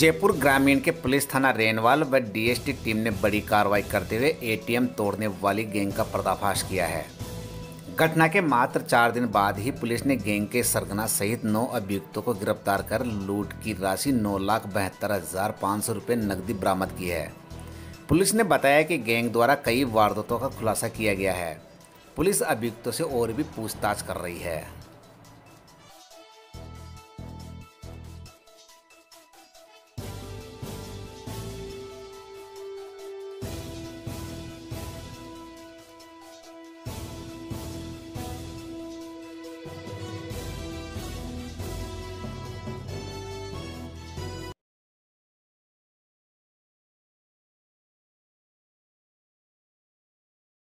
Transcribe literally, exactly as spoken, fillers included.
जयपुर ग्रामीण के पुलिस थाना रेनवाल व डीएसटी टीम ने बड़ी कार्रवाई करते हुए एटीएम तोड़ने वाली गैंग का पर्दाफाश किया है। घटना के मात्र चार दिन बाद ही पुलिस ने गैंग के सरगना सहित नौ अभियुक्तों को गिरफ्तार कर लूट की राशि नौ लाख बहत्तर हजार पाँच सौ रुपये नकदी बरामद की है। पुलिस ने बताया कि गैंग द्वारा कई वारदातों का खुलासा किया गया है। पुलिस अभियुक्तों से और भी पूछताछ कर रही है।